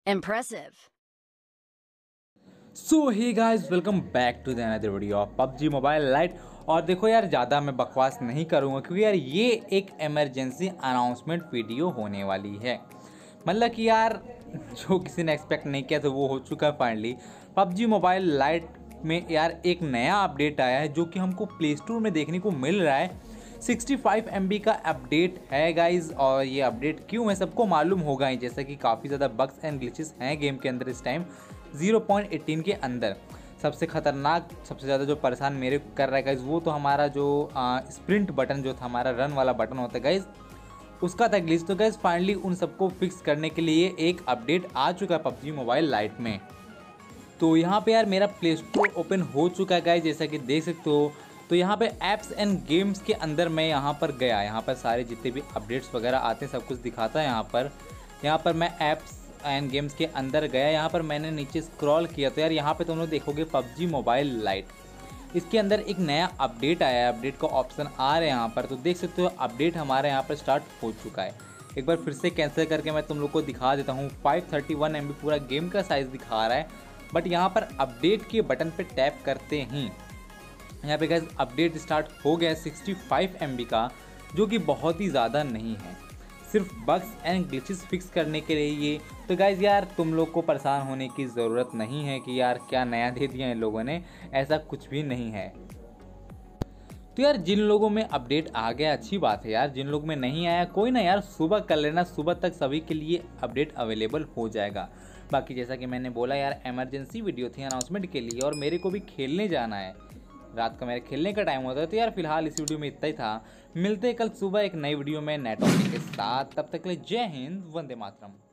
Impressive. So hey guys, welcome back to the another video of PUBG mobile lite. और देखो यार, ज़्यादा मैं बकवास नहीं करूँगा क्योंकि यार ये एक इमरजेंसी अनाउंसमेंट वीडियो होने वाली है। मतलब कि यार जो किसी ने एक्सपेक्ट नहीं किया था वो हो चुका है फाइनली। पबजी मोबाइल लाइट में यार एक नया अपडेट आया है जो कि हमको प्ले स्टोर में देखने को मिल रहा है। 65 MB का अपडेट है गाइज, और ये अपडेट क्यों है सबको मालूम होगा ही, जैसा कि काफ़ी ज़्यादा बग्स एंड ग्लिचेस हैं गेम के अंदर इस टाइम 0.18 के अंदर। सबसे ख़तरनाक, सबसे ज़्यादा जो परेशान मेरे को कर रहा है गाइज, वो तो हमारा जो स्प्रिंट बटन जो था, हमारा रन वाला बटन होता है गाइज, उसका था ग्लिच। तो गाइज फाइनली उन सबको फिक्स करने के लिए एक अपडेट आ चुका है पबजी मोबाइल लाइट में। तो यहाँ पे यार मेरा प्ले स्टोर ओपन हो चुका है गाइज, जैसा कि देख सकते हो। तो यहाँ पे ऐप्स एंड गेम्स के अंदर मैं यहाँ पर गया, यहाँ पर सारे जितने भी अपडेट्स वगैरह आते हैं सब कुछ दिखाता है यहाँ पर मैं ऐप्स एंड गेम्स के अंदर गया। यहाँ पर मैंने नीचे स्क्रॉल किया तो यार यहाँ पे तुम लोग देखोगे पबजी मोबाइल लाइट, इसके अंदर एक नया अपडेट आया है। अपडेट का ऑप्शन आ रहा है यहाँ पर, तो देख सकते हो अपडेट हमारे यहाँ पर स्टार्ट हो चुका है। एक बार फिर से कैंसिल करके मैं तुम लोग को दिखा देता हूँ। 531 MB पूरा गेम का साइज़ दिखा रहा है, बट यहाँ पर अपडेट के बटन पे टैप करते ही यहाँ पे गाइस अपडेट स्टार्ट हो गया 65 MB का, जो कि बहुत ही ज़्यादा नहीं है, सिर्फ बग्स एंड ग्लिचेस फिक्स करने के लिए ये। तो गाइज यार तुम लोग को परेशान होने की ज़रूरत नहीं है कि यार क्या नया दे दिया इन लोगों ने, ऐसा कुछ भी नहीं है। तो यार जिन लोगों में अपडेट आ गया अच्छी बात है यार, जिन लोगों में नहीं आया कोई ना यार, सुबह कर लेना, सुबह तक सभी के लिए अपडेट अवेलेबल हो जाएगा। बाकी जैसा कि मैंने बोला यार, इमरजेंसी वीडियो थी अनाउंसमेंट के लिए, और मेरे को भी खेलने जाना है, रात का मेरे खेलने का टाइम होता है। तो यार फिलहाल इस वीडियो में इतना ही था, मिलते हैं कल सुबह एक नई वीडियो में नए टॉपिक के साथ। तब तक के लिए जय हिंद, वंदे मातरम।